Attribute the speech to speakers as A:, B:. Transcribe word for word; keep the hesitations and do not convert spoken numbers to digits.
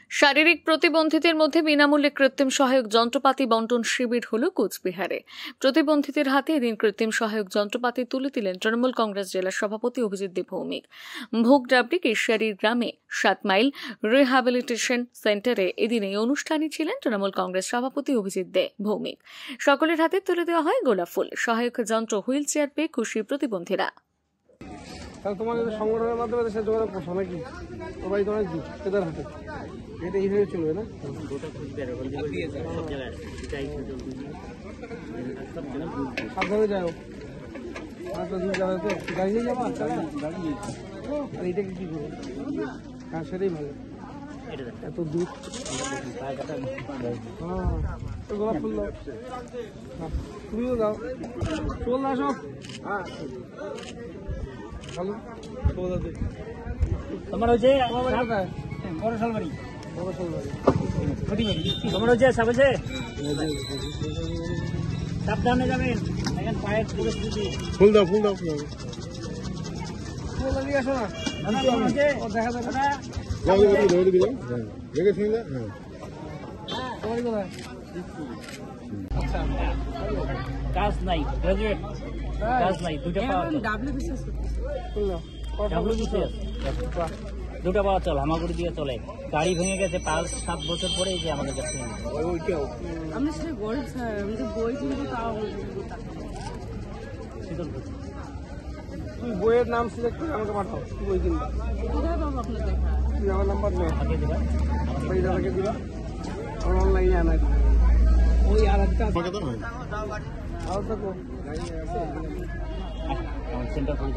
A: শারীরিক প্রতিবন্ধিতের মধ্যে বিনামূল্যে কৃত্রিম সহায়ক যন্ত্রপাতি বন্টন শিবির হল কোচবিহারে। প্রতিবন্ধিতের হাতে এদিন কৃত্রিম সহায়ক যন্ত্রপাতি তুলে দিলেন তৃণমূল কংগ্রেস জেলা সভাপতি অভিজিৎ দে ভৌমিক। ভোগডাবড়ি কেশিয়ারির গ্রামে সাত মাইল রিহ্যাবিলিটেশন সেন্টারে এদিন এই অনুষ্ঠানে ছিলেন তৃণমূল কংগ্রেস সভাপতি অভিজিৎ দে ভৌমিক। সকলের হাতে তুলে দেওয়া হয় গোলাপ ফুল, সহায়ক যন্ত্র, হুইল চেয়ার পেয়ে খুশি প্রতিবন্ধীরা।
B: তোমার সংগঠনের মাধ্যমে সে যোগাযোগ করছো নাকি? সবাই তোমার কি সেটার হাতে এটা এইভাবে চলবে না? সাবধানে যাও, পাঁচটা দিন যাবে তো গাড়ি নিয়ে যাবো। আর এইটাকে কি করবো? হ্যাঁ সেটাই ভালো, এত দূর। হ্যাঁ গোলাপ ফুল দাও, তুমিও দাও। চল না সব ভালো।
C: তোমার হচ্ছে
B: বড় শালবাড়ি, বড় শালবাড়ি
C: তোমার হচ্ছে সাবছে সাবধানে যাবেন। এখন পায়ের পরিস্থিতি।
B: ফুল দাও, ফুল দাও, ফুল দাও। ফুল নিয়ে আসো না, দেখা যাবে না।
C: কাজ নাই, গ্রাজুয়েট কাজ নাই, দুটো পাওয়া দুটো পাওয়া চল হামাগুড়ি দিয়ে চলে। গাড়ি ভেঙে গেছে পাঁচ সাত বছর পরে, এই যে আমাদের কাছে
D: আমি সে গরিব স্যার, আমি তো বই কিনবো তাও
B: তুই বইয়ের নাম সিলেক্ট করে আমাকে পাঠাও, বই কিনবো।
D: কোথায় পাবো আপনার দেখা?
B: তুই আমার নাম্বার নে,
C: আগে দিবা
B: ওই দাদাকে দিবা, আমার অনলাইনে আনাই দিবা। ওই আর একটা আর থাকো
C: সেন্টার